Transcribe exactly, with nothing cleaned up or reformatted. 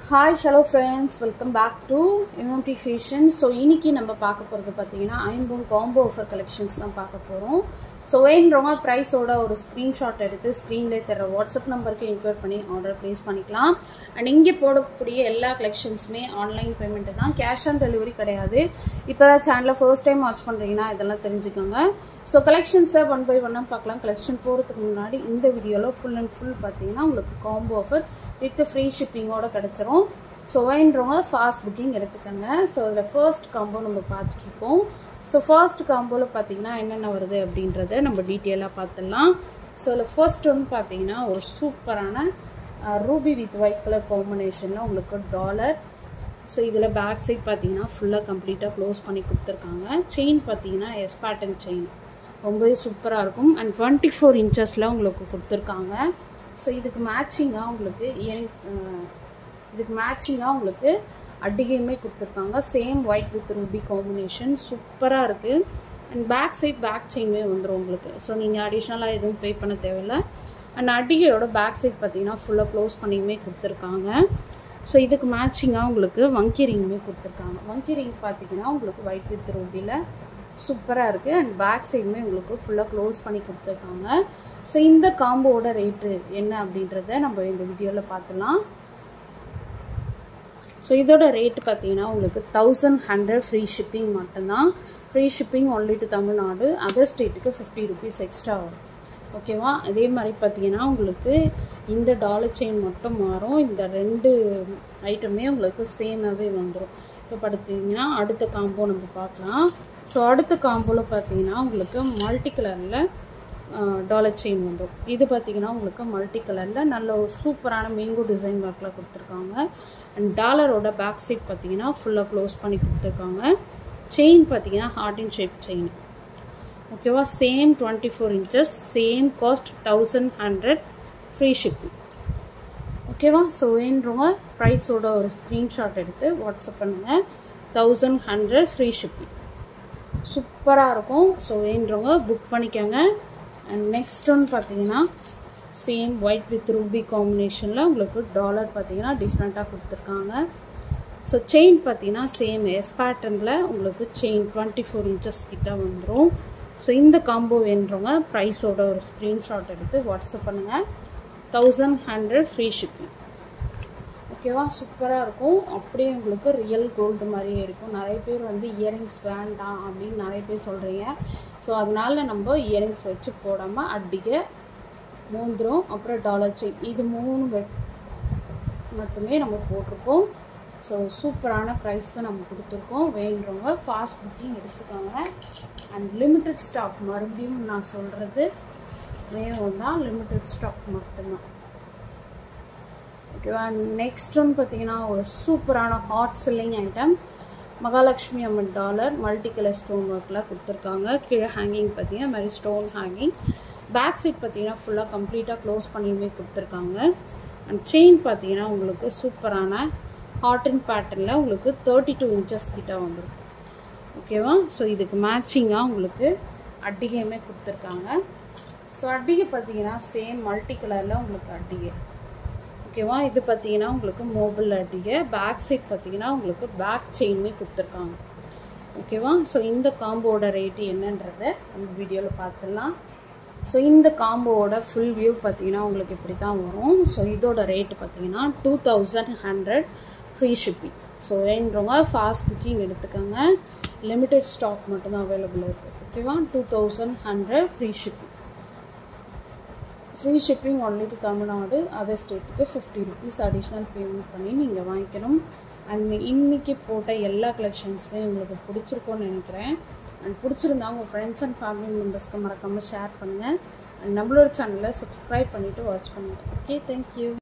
Hi, hello friends, welcome back to M M T Fashion. So, இன்னைக்கு நம்ம பார்க்க போறது பாத்தீங்கன்னா ஐம்பொன் காம்போ ஆஃபர் கலெக்ஷன்ஸ் தான் பார்க்க போறோம். So, வேணும்றவங்க பிரைஸோட ஒரு ஸ்கிரீன்ஷாட் எடுத்து ஸ்கிரீன்ல தர வாட்ஸ்அப் நம்பருக்கு இன்க்வைர் பண்ணி ஆர்டர் பிளேஸ் பண்ணிக்கலாம். அண்ட் இங்கே போடக்கூடிய எல்லா கலெக்ஷன்ஸுமே ஆன்லைன் பேமெண்ட் தான், கேஷ் ஆன் டெலிவரி கிடையாது. இப்போ சேனலை ஃபர்ஸ்ட் டைம் வாட்ச் பண்ணுறீங்கன்னா இதெல்லாம் தெரிஞ்சுக்கோங்க. ஸோ கலெக்ஷன்ஸை ஒன் பை ஒன்னாக பார்க்கலாம். கலெக்ஷன் போகிறதுக்கு முன்னாடி இந்த வீடியோவில் ஃபுல் அண்ட் ஃபுல் பார்த்தீங்கன்னா உங்களுக்கு காம்போ ஆஃபர் வித் ஃப்ரீ ஷிப்பிங்கோட கிடச்சிரும். ஸோ வேணுறவங்க ஃபாஸ்ட் புக்கிங் எடுத்துக்கோங்க. ஸோ இதில் ஃபர்ஸ்ட் காம்போ நம்ம பார்த்துட்ருக்கோம். ஸோ ஃபர்ஸ்ட் காம்போவில் பார்த்தீங்கன்னா என்னென்ன வருது அப்படின்றத நம்ம டீட்டெயிலாக பார்த்துடலாம். ஸோ இதில் ஃபர்ஸ்ட் ஒன்று பார்த்தீங்கன்னா ஒரு சூப்பரான ரூபி வித் ஒயிட் கலர் காம்பினேஷனில் உங்களுக்கு டாலர். ஸோ இதில் பேக் சைட் பார்த்தீங்கன்னா ஃபுல்லாக கம்ப்ளீட்டாக க்ளோஸ் பண்ணி கொடுத்துருக்காங்க. செயின் பார்த்தீங்கன்னா எஸ் பேட்டர்ன் செயின் ரொம்பவே சூப்பராக இருக்கும். அண்ட் டுவெண்ட்டி ஃபோர் இன்ச்சஸில் உங்களுக்கு கொடுத்துருக்காங்க. ஸோ இதுக்கு மேட்சிங்காக உங்களுக்கு இயரிங்ஸ் இதுக்கு மேட்சிங்காக உங்களுக்கு அடிகையுமே கொடுத்துருக்காங்க. Same white with ruby combination சூப்பராக இருக்குது. அண்ட் பேக் சைட் பேக் செயின்மே வந்துடும் உங்களுக்கு. ஸோ நீங்கள் அடிஷ்னலாக எதுவும் பே பண்ண தேவையில்லை. அண்ட் அடிகையோட பேக் சைட் பார்த்தீங்கன்னா ஃபுல்லாக க்ளோஸ் பண்ணியுமே கொடுத்துருக்காங்க. ஸோ இதுக்கு மேட்சிங்காக உங்களுக்கு வங்கி ரிங்குமே கொடுத்துருக்காங்க. வங்கி ரிங் பார்த்தீங்கன்னா உங்களுக்கு ஒயிட் வித் ரூபியில் சூப்பராக இருக்குது. அண்ட் பேக் சைடுமே உங்களுக்கு ஃபுல்லாக க்ளோஸ் பண்ணி கொடுத்துருக்காங்க. ஸோ இந்த காம்போவோட ரேட்டு என்ன அப்படின்றத நம்ம இந்த வீடியோவில் பார்த்துலாம். ஸோ இதோட ரேட்டு பார்த்தீங்கன்னா உங்களுக்கு தௌசண்ட் ஹண்ட்ரட் ஃப்ரீ ஷிப்பிங் மட்டும்தான். Free shipping only to Tamil Nadu, other ஸ்டேட்டுக்கு ஃபிஃப்டி ருபீஸ் எக்ஸ்ட்ரா வரும். ஓகேவா? அதே மாதிரி பார்த்தீங்கன்னா உங்களுக்கு இந்த டாலர் செயின் மட்டும் மாறும். இந்த ரெண்டு ஐட்டமே உங்களுக்கு சேமாகவே வந்துடும். இப்போ பார்த்தீங்கன்னா அடுத்த காம்போ நம்ம பார்க்கலாம். ஸோ அடுத்த காம்போவில் பார்த்தீங்கன்னா உங்களுக்கு மல்டி கலரில் டாலர் செயின் வந்துடும். இது பார்த்தீங்கன்னா உங்களுக்கு மல்டி கலரில் நல்ல ஒரு சூப்பரான மேங்கோ டிசைன் ஒர்க்கில் கொடுத்துருக்காங்க. அண்ட் டாலரோட பேக் சைட் பார்த்தீங்கன்னா ஃபுல்லாக க்ளோஸ் பண்ணி கொடுத்துருக்காங்க. செயின் பார்த்தீங்கன்னா ஹார்ட் அண்ட் ஷேப் செயின். ஓகேவா? Same twenty four inches, same cost thousand hundred free shipping. ஓகேவா? ஸோ வேணுறவங்க ப்ரைஸோட ஒரு ஸ்க்ரீன்ஷாட் எடுத்து வாட்ஸ்அப் பண்ணுங்கள். தௌசண்ட் ஹண்ட்ரட் ஃப்ரீ ஷிப்பிங் சூப்பராக இருக்கும். ஸோ வேணுறவங்க புக் பண்ணிக்கோங்க. அண்ட் நெக்ஸ்ட் ஒன்று பார்த்தீங்கன்னா சேம் ஒயிட் வித் ரூபி காம்பினேஷனில் உங்களுக்கு டாலர் பார்த்தீங்கன்னா டிஃப்ரெண்ட்டாக கொடுத்துருக்காங்க. ஸோ செயின் பார்த்தீங்கன்னா சேம் எஸ் பேட்டர்னில் உங்களுக்கு செயின் டுவெண்ட்டி ஃபோர் இன்ச்சஸ் கிட்ட வந்துடும். ஸோ இந்த காம்போ வேணுறவங்க ப்ரைஸோட ஒரு ஸ்க்ரீன்ஷாட் எடுத்து வாட்ஸ்அப் பண்ணுங்கள். Thousand hundred free shipping. ஓகேவா? சூப்பராக இருக்கும். அப்படியே உங்களுக்கு ரியல் கோல்டு மாதிரியே இருக்கும். நிறைய பேர் வந்து இயரிங்ஸ் வேண்டாம் அப்படின்னு நிறைய பேர் சொல்கிறீங்க. ஸோ அதனால நம்ம இயரிங்ஸ் வச்சு போடாமல் அடிகை, மோந்திரம், அப்புறம் டாலர் செயின் இது மூணு வெட் மட்டுமே நம்ம போட்டிருக்கோம். ஸோ சூப்பரான ப்ரைஸ்க்கு நம்ம கொடுத்துருக்கோம். வேணுறவங்க ஃபாஸ்ட் புக்கிங் எடுத்துக்கோங்க. அண்ட் லிமிட்டட் ஸ்டாக், மறுபடியும் நான் சொல்கிறது வேணும் தான், லிமிட்டட் ஸ்டாக் மட்டும்தான். ஓகேவா? நெக்ஸ்ட் ஒன்று பார்த்தீங்கன்னா ஒரு சூப்பரான hot selling item Mahalakshmi Amman dollar multi colour stone ஒர்க்கில் கொடுத்துருக்காங்க. கீழே ஹேங்கிங் பார்த்தீங்கன்னா மாதிரி ஸ்டோன் ஹேங்கிங். பேக் சைட் பார்த்தீங்கன்னா ஃபுல்லாக கம்ப்ளீட்டாக க்ளோஸ் பண்ணியுமே கொடுத்துருக்காங்க. அண்ட் செயின் பார்த்தீங்கன்னா உங்களுக்கு சூப்பரான ஹாட் அண்ட் பேட்டர்னில் உங்களுக்கு தேர்ட்டி டூ இன்ச்சஸ் கிட்ட வந்துடும். ஓகேவா? ஸோ இதுக்கு மேட்சிங்காக உங்களுக்கு அட்டிகையுமே கொடுத்துருக்காங்க. ஸோ அட்டிகை பார்த்தீங்கன்னா சேம் மல்டி கலரில் உங்களுக்கு அட்டிகை. ஓகேவா? இது பார்த்தீங்கன்னா உங்களுக்கு மொபைல் அட்டிகை. பேக் சைட் பார்த்தீங்கன்னா உங்களுக்கு பேக் செயின்மே கொடுத்துருக்காங்க. ஓகேவா? ஸோ இந்த காம்போவோட ரேட்டு என்னன்றதை நம்ம வீடியோவில் பார்த்துடலாம். ஸோ இந்த காம்போவோட ஃபுல் வியூ பார்த்தீங்கன்னா உங்களுக்கு இப்படி தான் வரும். ஸோ இதோட ரேட்டு பார்த்தீங்கன்னா two thousand hundred free shipping. So வேணுறவங்க ஃபாஸ்ட் புக்கிங் எடுத்துக்கோங்க. லிமிட்டட் ஸ்டாக் மட்டும்தான் அவைலபிள் இருக்குது. ஓகேவா? Two thousand hundred free shipping. Free shipping only to Tamil Nadu, other ஸ்டேட்டுக்கு ஃபிஃப்டி ருபீஸ் அடிஷ்னல் பேமெண்ட் பண்ணி நீங்கள் வாங்கிக்கணும். அண்ட் இன்றைக்கி போட்ட எல்லா கலெக்ஷன்ஸுமே உங்களுக்கு பிடிச்சிருக்கோன்னு நினைக்கிறேன். அண்ட் பிடிச்சிருந்தா உங்கள் ஃப்ரெண்ட்ஸ் அண்ட் ஃபேமிலி மெம்பர்ஸ்க்கு மறக்காமல் ஷேர் பண்ணுங்கள். அண்ட் நம்மளோட சேனலை சப்ஸ்கிரைப் பண்ணிவிட்டு வாட்ச் பண்ணுங்கள். Okay, thank you.